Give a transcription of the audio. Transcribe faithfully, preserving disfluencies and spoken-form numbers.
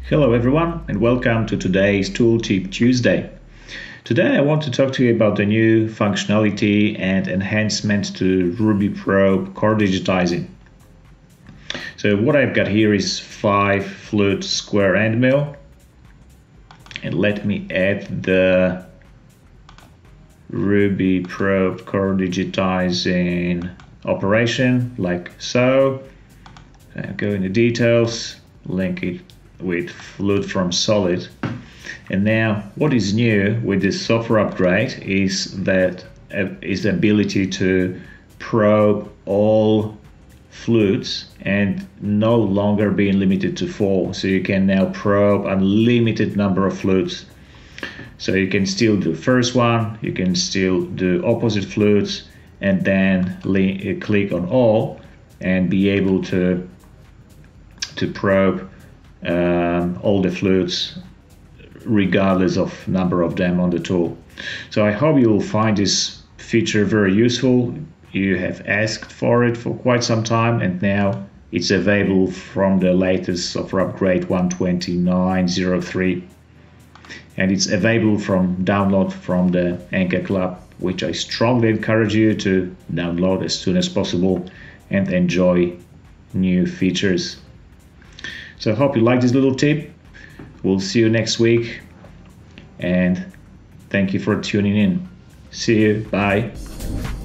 Hello everyone and welcome to today's Tooltip Tuesday. Today I want to talk to you about the new functionality and enhancement to RubyProbe core digitizing. So what I've got here is five flute square end mill, and let me add the RubyProbe core digitizing operation like so. And go into details, link it with flute from solid. And now what is new with this software upgrade is that uh, is the ability to probe all flutes and no longer being limited to four. So you can now probe unlimited number of flutes. So you can still do first one, you can still do opposite flutes, and then click on all and be able to to probe um, all the flutes regardless of number of them on the tool. So I hope you will find this feature very useful. You have asked for it for quite some time, and now it's available from the latest software upgrade one twenty-nine point oh three, and it's available from download from the Anchor Club, which I strongly encourage you to download as soon as possible and enjoy new features. So I hope you like this little tip. We'll see you next week, and thank you for tuning in. See you. Bye.